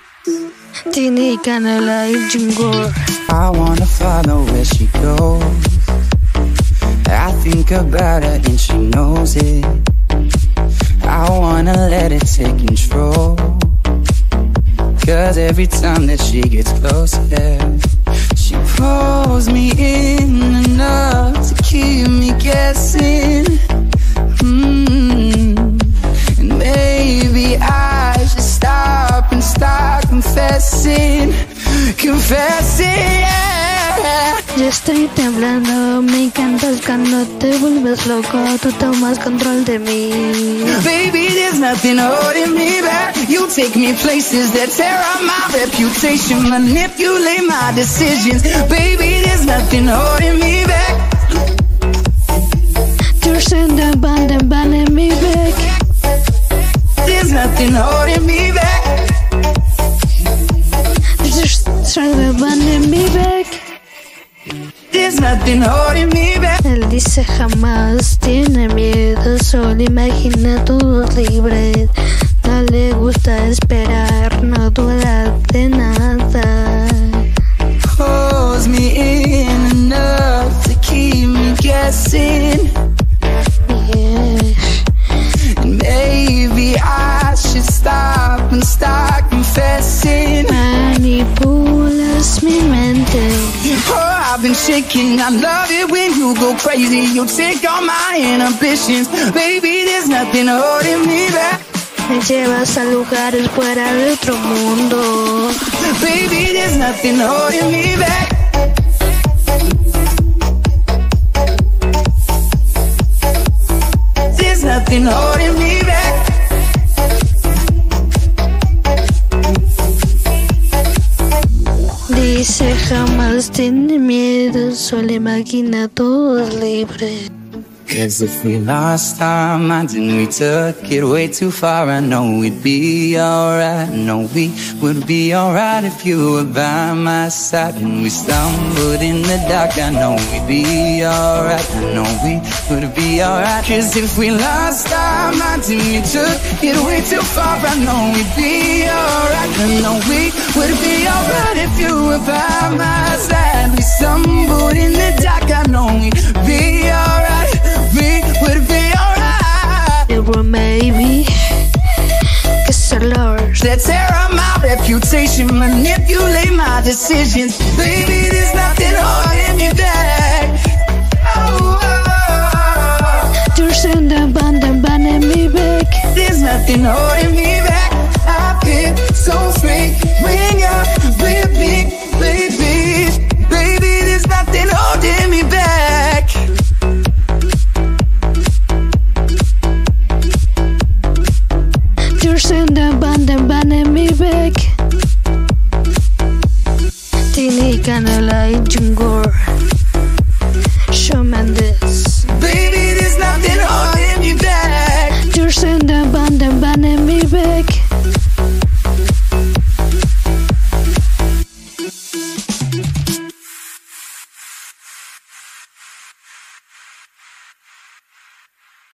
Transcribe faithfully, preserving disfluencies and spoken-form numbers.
Tini Canela y Jingle. I wanna follow where she goes. I think about her and she knows it. I wanna let it take control. Cause every time that she gets closer, she pulls me in enough to keep me guessing. mm. And maybe I should stop and start confessing. Confessing, yeah. Ya estoy temblando, me encantas cuando te vuelves loco. Tú tomas control de mí. Baby, there's nothing holding me back. You take me places that tear up my reputation, manipulate my decisions. Baby, there's nothing holding me back. You're sending band and banning me back. There's nothing holding me back. You're sending banning me back. There's nothing holding me back. Él dice jamás tiene miedo, solo imagina todos libres. No le gusta esperar, no duda de nada. Pulls me in enough to keep me guessing. Yeah. And maybe I should stop and start confessing. Manipulas mi mente. Oh, I've been shaking. I love it when you go crazy. You take all my inhibitions. Baby, there's nothing holding me back. Me llevas a lugares fuera de otro mundo. Baby, there's nothing holding me back. There's nothing holding me back. Dice jamás tiene miedo, solo imagina todos libres. Cause if we lost our minds and we took it way too far, I know we'd be alright. I know we would be alright if you were by my side. And we stumbled in the dark, I know we'd be alright. I know we would be alright. Cause if we lost our minds and we took it way too far, I know we'd be alright. I know we would be alright if you were by my side. We stumbled in the dark, I know we'd be alright. We would be alright. There were maybe cause our lords that tear up my reputation, manipulate my decisions. Baby, there's nothing holding me back. Oh, oh, oh. You're sending band and banning me back. There's nothing holding me back. I feel so free when you're with me, baby. Baby, there's nothing holding me back. You're sending band and banning me back. Tini Canela y Jingle.